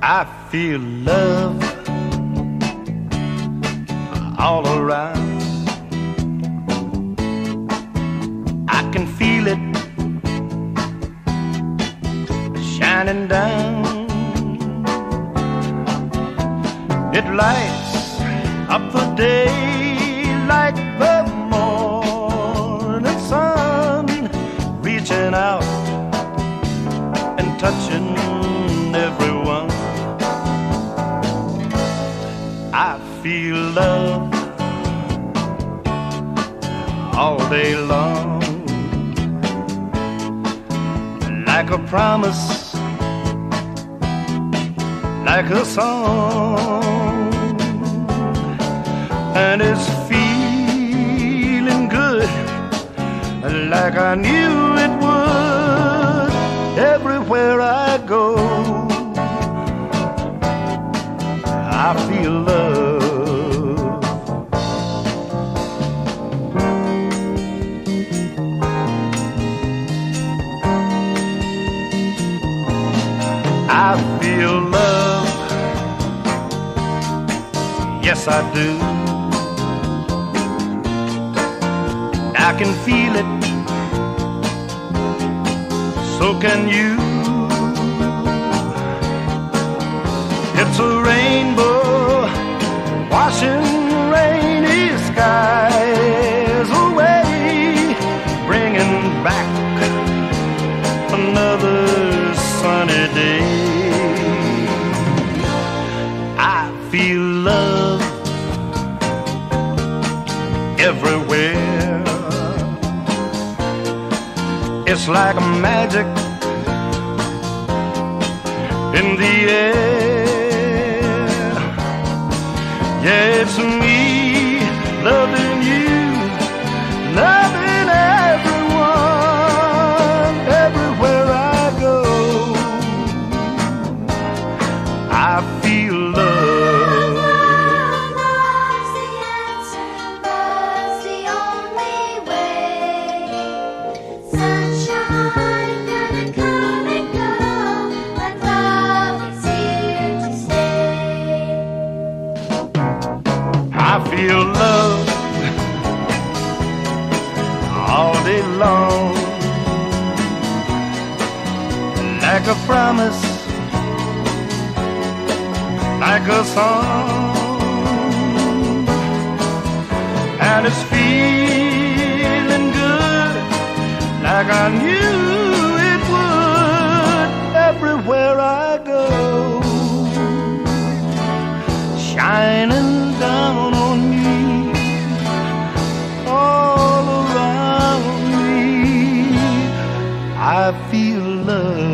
I feel love all around. I can feel it shining down. It lights up the day like the morning sun, reaching out and touching everyone. I feel love all day long, like a promise, like a song, and it's feeling good, like I knew it would. Everywhere I go, I feel love. I feel love, yes I do. I can feel it, so can you. It's a rainbow washing rainy skies away, bringing back another sunny day. I feel love everywhere. It's like magic in the air. Yeah, it's me loving you, loving everyone. Everywhere I go, I feel love. Love's the answer, love's the only way. Sunshine gonna come and go, but love is here to stay. I feel love all day long, like a promise, like a song, and it's feeling good, like I knew it would. Everywhere I go, shining down on me, all around me, I feel love.